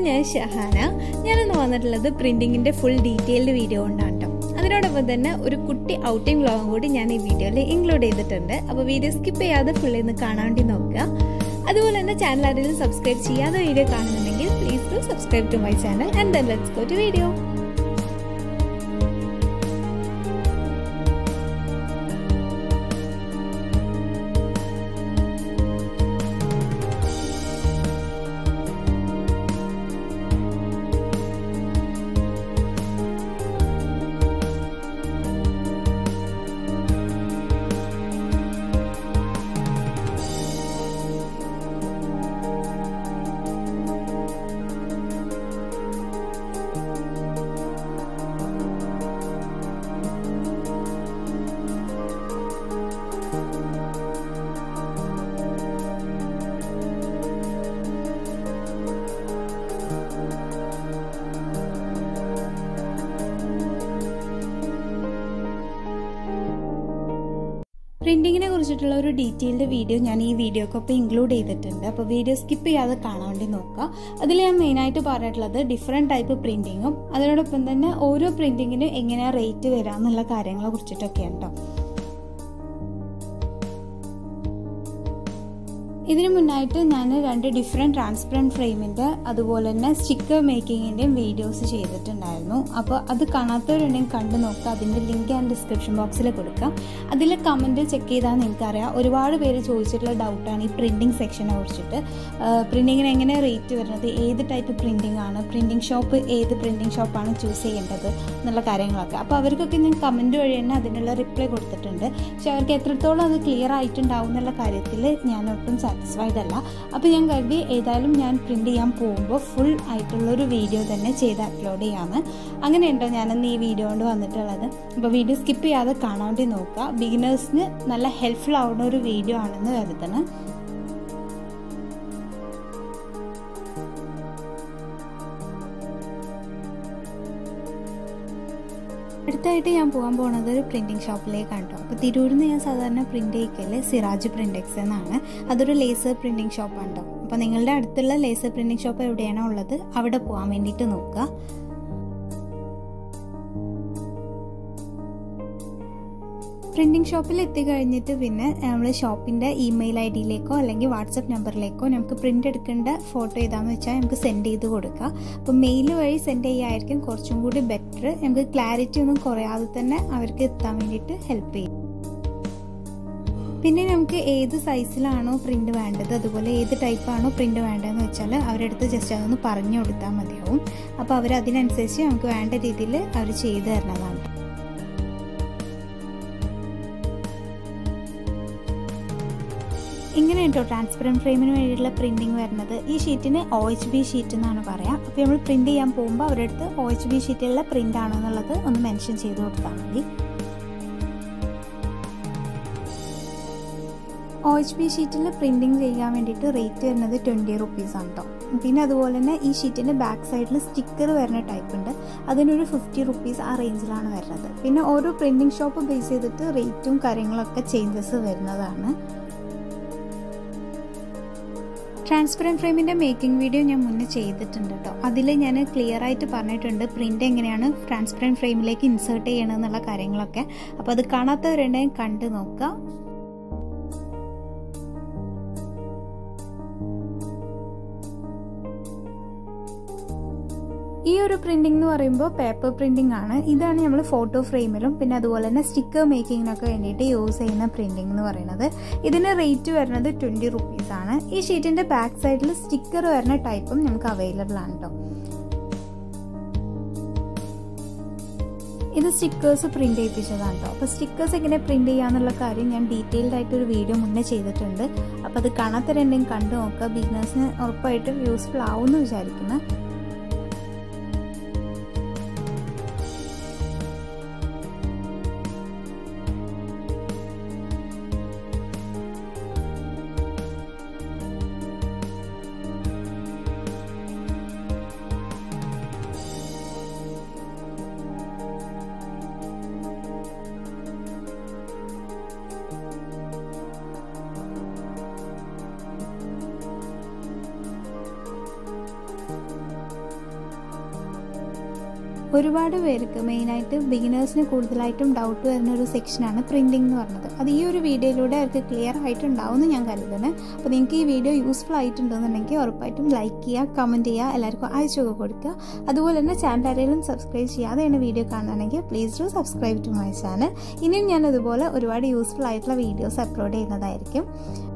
ഞാൻ ഷഹാന. ഞാനിന്ന് വന്നിട്ടുള്ളത് പ്രിന്റിങ്ങിന്റെ ഫുൾ ഡീറ്റെയിൽഡ് വീഡിയോ കൊണ്ടാണ് കേട്ടോ. അതിനോടൊപ്പം തന്നെ ഒരു കുട്ടി ഔട്ടിംഗ് വ്ലോഗും കൂടി ഞാൻ ഈ വീഡിയോയിൽ ഇൻക്ലൂഡ് ചെയ്തിട്ടുണ്ട്. അപ്പോൾ വീഡിയോ സ്കിപ്പ് ചെയ്യാതെ ഫുൾ ഇന്ന് കാണാൻ വേണ്ടി നോക്കുക. അതുപോലെ തന്നെ ചാനൽ ആരെങ്കിലും സബ്സ്ക്രൈബ് ചെയ്യാതെ വീഡിയോ കാണുന്നുണ്ടെങ്കിൽ please do subscribe to my channel and then let's go to video. പ്രിന്റിങ്ങിനെ കുറിച്ചിട്ടുള്ള ഒരു ഡീറ്റെയിൽഡ് വീഡിയോ ഞാൻ ഈ വീഡിയോക്കൊപ്പം ഇൻക്ലൂഡ് ചെയ്തിട്ടുണ്ട്. അപ്പോൾ വീഡിയോ സ്കിപ്പ് ചെയ്യാതെ കാണാൻ വേണ്ടി നോക്കുക. അതിൽ ഞാൻ മെയിനായിട്ട് പറഞ്ഞിട്ടുള്ളത് ഡിഫറെൻറ്റ് ടൈപ്പ് പ്രിന്റിങ്ങും അതിനോടൊപ്പം തന്നെ ഓരോ പ്രിന്റിങ്ങിനും എങ്ങനെയാണ് റേറ്റ് വരാമെന്നുള്ള കാര്യങ്ങളെ കുറിച്ചിട്ടൊക്കെ ഉണ്ടോ. ഇതിനു മുന്നായിട്ട് ഞാൻ 2 ഡിഫറെൻറ്റ് ട്രാൻസ്പെറൻറ്റ് ഫ്രെയിമിൻ്റെ അതുപോലെ തന്നെ സ്റ്റിക്കർ മേക്കിങ്ങിൻ്റെയും വീഡിയോസ് ചെയ്തിട്ടുണ്ടായിരുന്നു. അപ്പോൾ അത് കാണാത്തവരുണ്ടെങ്കിൽ കണ്ടു നോക്കുക. അതിൻ്റെ ലിങ്ക് ഞാൻ ഡിസ്ക്രിപ്ഷൻ ബോക്സിൽ കൊടുക്കാം. അതിൽ കമൻറ്റ് ചെക്ക് ചെയ്താൽ നിങ്ങൾക്കറിയാം. ഒരുപാട് പേര് ചോദിച്ചിട്ടുള്ള ഡൗട്ടാണ് ഈ പ്രിൻറ്റിങ് സെക്ഷനെ കുറിച്ചിട്ട്. പ്രിൻറ്റിങ്ങിന് എങ്ങനെ റേറ്റ് വരുന്നത്, ഏത് ടൈപ്പ് പ്രിൻറ്റിംഗ് ആണ്, പ്രിൻറ്റിംഗ് ഷോപ്പ് ഏത് പ്രിൻറ്റിംഗ് ഷോപ്പാണ് ചൂസ് ചെയ്യേണ്ടത് എന്നുള്ള കാര്യങ്ങളൊക്കെ. അപ്പോൾ അവർക്കൊക്കെ ഞാൻ കമൻറ്റ് വഴി തന്നെ അതിനുള്ള റിപ്ലൈ കൊടുത്തിട്ടുണ്ട്. പക്ഷെ അവർക്ക് എത്രത്തോളം അത് ക്ലിയർ ആയിട്ടുണ്ടാവും എന്നുള്ള കാര്യത്തിൽ ഞാൻ ഒട്ടും സാറ്റിസ്ഫൈഡ് അല്ല. അപ്പോൾ ഞാൻ കരുതി ഏതായാലും ഞാൻ പ്രിന്റ് ചെയ്യാൻ പോകുമ്പോൾ ഫുൾ ആയിട്ടുള്ളൊരു വീഡിയോ തന്നെ ചെയ്ത് അപ്ലോഡ് ചെയ്യാമെന്ന്. അങ്ങനെയുണ്ടോ ഞാനിന്ന് ഈ വീഡിയോ കൊണ്ട് വന്നിട്ടുള്ളത്. അപ്പോൾ വീഡിയോ സ്കിപ്പ് ചെയ്യാതെ കാണാൻ വേണ്ടി നോക്കുക. ബിഗിനേഴ്സിന് നല്ല ഹെൽപ്ഫുൾ ആവുന്ന ഒരു വീഡിയോ ആണെന്ന് കരുതണം. അടുത്തായിട്ട് ഞാൻ പോകാൻ പോകുന്നത് ഒരു പ്രിൻറ്റിംഗ് ഷോപ്പിലേക്കാണ് കേട്ടോ. അപ്പോൾ തിരൂരിൽ നിന്ന് ഞാൻ സാധാരണ പ്രിൻ്റ് ചെയ്യിക്കല് സിറാജ് പ്രിൻറ്റെക്സ് എന്നാണ്. അതൊരു ലേസർ പ്രിൻറ്റിംഗ് ഷോപ്പാണ് കേട്ടോ. അപ്പോൾ നിങ്ങളുടെ അടുത്തുള്ള ലേസർ പ്രിൻറ്റിംഗ് ഷോപ്പ് എവിടെയാണോ ഉള്ളത് അവിടെ പോകാൻ വേണ്ടിയിട്ട് നോക്കുക. പ്രിൻറ്റിംഗ് ഷോപ്പിൽ എത്തിക്കഴിഞ്ഞിട്ട് പിന്നെ നമ്മൾ ഷോപ്പിൻ്റെ ഇമെയിൽ ഐ ഡിയിലേക്കോ അല്ലെങ്കിൽ വാട്സപ്പ് നമ്പറിലേക്കോ നമുക്ക് പ്രിൻ്റ് എടുക്കേണ്ട ഫോട്ടോ ഏതാണെന്ന് വെച്ചാൽ നമുക്ക് സെൻഡ് ചെയ്ത് കൊടുക്കുക. അപ്പോൾ മെയിൽ വഴി സെൻഡ് ചെയ്യുകയായിരിക്കും കുറച്ചും കൂടി ബെറ്റർ. നമുക്ക് ക്ലാരിറ്റി ഒന്നും കുറയാതെ തന്നെ അവർക്ക് എത്താൻ വേണ്ടിയിട്ട് ഹെൽപ്പ് ചെയ്യും. പിന്നെ നമുക്ക് ഏത് സൈസിലാണോ പ്രിൻ്റ് വേണ്ടത് അതുപോലെ ഏത് ടൈപ്പാണോ പ്രിൻ്റ് വേണ്ടതെന്ന് വെച്ചാൽ അവരുടെ അടുത്ത് ജസ്റ്റ് അതൊന്ന് പറഞ്ഞു കൊടുത്താൽ മതിയാവും. അപ്പോൾ അവർ അതിനനുസരിച്ച് നമുക്ക് വേണ്ട രീതിയിൽ അവർ ചെയ്തു തരുന്നതാണ്. ഇങ്ങനെ കേട്ടോ ട്രാൻസ്പെറൻറ്റ് ഫ്രെയിമിന് വേണ്ടിയിട്ടുള്ള പ്രിൻറ്റിങ് വരുന്നത്. ഈ ഷീറ്റിന് OHB ഷീറ്റ് എന്നാണ് പറയാം. അപ്പോൾ നമ്മൾ പ്രിൻറ്റ് ചെയ്യാൻ പോകുമ്പോൾ അവരുടെ അടുത്ത് OHB ഷീറ്റിലുള്ള പ്രിൻ്റ് ആണോ എന്നുള്ളത് ഒന്ന് മെൻഷൻ ചെയ്ത് കൊടുത്താൽ മതി. OHB ഷീറ്റിൽ പ്രിൻറ്റിങ് ചെയ്യാൻ വേണ്ടിയിട്ട് റേറ്റ് വരുന്നത് 20 റുപ്പീസാണ് കേട്ടോ. പിന്നെ അതുപോലെ തന്നെ ഈ ഷീറ്റിൻ്റെ ബാക്ക് സൈഡിൽ സ്റ്റിക്കർ വരുന്ന ടൈപ്പ് ഉണ്ട്. അതിനൊരു 50 റുപ്പീസ് ആ റേഞ്ചിലാണ് വരുന്നത്. പിന്നെ ഓരോ പ്രിൻറ്റിംഗ് ഷോപ്പ് ബേസ് ചെയ്തിട്ട് റേറ്റും കാര്യങ്ങളൊക്കെ ചേഞ്ചസ് വരുന്നതാണ്. ട്രാൻസ്പെറൻറ്റ് ഫ്രെയിമിൻ്റെ മേക്കിംഗ് വീഡിയോ ഞാൻ മുന്നേ ചെയ്തിട്ടുണ്ട് കേട്ടോ. അതിൽ ഞാൻ ക്ലിയർ ആയിട്ട് പറഞ്ഞിട്ടുണ്ട് പ്രിൻ്റ് എങ്ങനെയാണ് ട്രാൻസ്പെറൻറ്റ് ഫ്രെയിമിലേക്ക് ഇൻസേർട്ട് ചെയ്യണമെന്നുള്ള കാര്യങ്ങളൊക്കെ. അപ്പോൾ അത് കാണാത്തവരുണ്ടെങ്കിൽ കണ്ടു നോക്കുക. ഈ ഒരു പ്രിന്റിംഗ് എന്ന് പറയുമ്പോൾ പേപ്പർ പ്രിന്റിംഗ് ആണ്. ഇതാണ് നമ്മൾ ഫോട്ടോ ഫ്രെയിമിലും പിന്നെ അതുപോലെ തന്നെ സ്റ്റിക്കർ മേക്കിങ്ങിനൊക്കെ വേണ്ടിയിട്ട് യൂസ് ചെയ്യുന്ന പ്രിന്റിംഗ് എന്ന് പറയുന്നത്. ഇതിന് റേറ്റ് വരുന്നത് 20 റുപ്പീസ് ആണ്. ഈ ഷീറ്റിന്റെ ബാക്ക് സൈഡിൽ സ്റ്റിക്കർ വരുന്ന ടൈപ്പും നമുക്ക് അവൈലബിൾ ആണ് കേട്ടോ. ഇത് സ്റ്റിക്കേഴ്സ് പ്രിന്റ് ചെയ്യിപ്പിച്ചതാണ് കേട്ടോ. അപ്പോൾ സ്റ്റിക്കേഴ്സ് എങ്ങനെ പ്രിന്റ് ചെയ്യാന്നുള്ള കാര്യം ഞാൻ ഡീറ്റെയിൽഡ് ആയിട്ടൊരു വീഡിയോ മുന്നേ ചെയ്തിട്ടുണ്ട്. അപ്പോൾ അത് കാണാത്തവരുണ്ടെങ്കിൽ കണ്ടു നോക്കുക. ബിഗിനേഴ്സിന് ഉറപ്പായിട്ടും യൂസ്ഫുൾ ആവുമെന്ന് വിചാരിക്കുന്നു. ഒരുപാട് പേർക്ക് മെയിനായിട്ട് ബിഗിനേഴ്സിന് കൂടുതലായിട്ടും ഡൗട്ട് വരുന്ന ഒരു സെക്ഷനാണ് പ്രിൻറ്റിംഗ് എന്ന് പറഞ്ഞത്. അത് ഈ ഒരു വീഡിയോയിലൂടെ അവർക്ക് ക്ലിയർ ആയിട്ടുണ്ടാവും എന്ന് ഞാൻ കരുതുന്നത്. അപ്പോൾ നിങ്ങൾക്ക് ഈ വീഡിയോ യൂസ്ഫുൾ ആയിട്ടുണ്ടെന്നുണ്ടെങ്കിൽ ഉറപ്പായിട്ടും ലൈക്ക് ചെയ്യുക, കമൻറ്റ് ചെയ്യുക, എല്ലാവർക്കും അയച്ചൊക്കെ കൊടുക്കുക. അതുപോലെ തന്നെ ചാനൽ ആരെങ്കിലും സബ്സ്ക്രൈബ് ചെയ്യാതെയാണ് വീഡിയോ കാണുകയാണെങ്കിൽ please do subscribe to my channel. ഇനിയും ഞാൻ ഇതുപോലെ ഒരുപാട് യൂസ്ഫുൾ ആയിട്ടുള്ള വീഡിയോസ് അപ്ലോഡ് ചെയ്യുന്നതായിരിക്കും.